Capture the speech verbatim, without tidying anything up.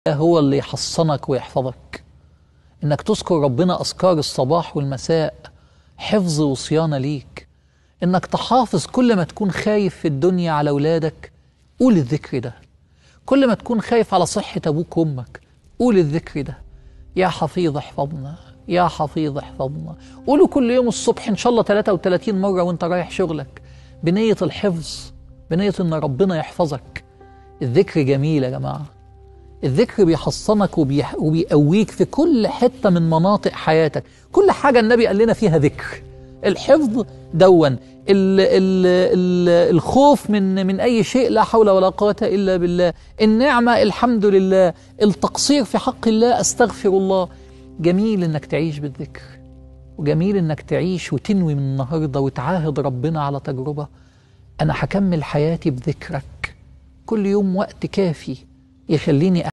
هو اللي يحصنك ويحفظك. انك تذكر ربنا اذكار الصباح والمساء حفظ وصيانة ليك. انك تحافظ كل ما تكون خايف في الدنيا على اولادك قول الذكر ده. كل ما تكون خايف على صحة ابوك وامك قول الذكر ده. يا حفيظ احفظنا، يا حفيظ احفظنا. قوله كل يوم الصبح ان شاء الله ثلاثة وثلاثين مرة وانت رايح شغلك بنية الحفظ، بنية ان ربنا يحفظك. الذكر جميل يا جماعة. الذكر بيحصنك وبيح... وبيقويك في كل حتة من مناطق حياتك. كل حاجة النبي قال لنا فيها ذكر. الحفظ دون ال... ال... ال... الخوف من من أي شيء لا حول ولا قوة إلا بالله. النعمة الحمد لله. التقصير في حق الله أستغفر الله. جميل إنك تعيش بالذكر، وجميل إنك تعيش وتنوي من النهاردة وتعاهد ربنا على تجربة. أنا هكمل حياتي بذكرك كل يوم وقت كافي يخليني